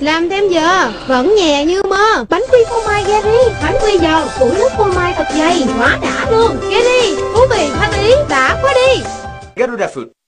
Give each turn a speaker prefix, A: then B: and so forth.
A: Làm thêm giờ vẫn nhẹ như mơ. Bánh quy phô mai Gary, bánh quy giòn phủ lớp phô mai thật dày, quá đã luôn. Gary, thú vị thanh ý, đã quá đi.
B: Garuda Food.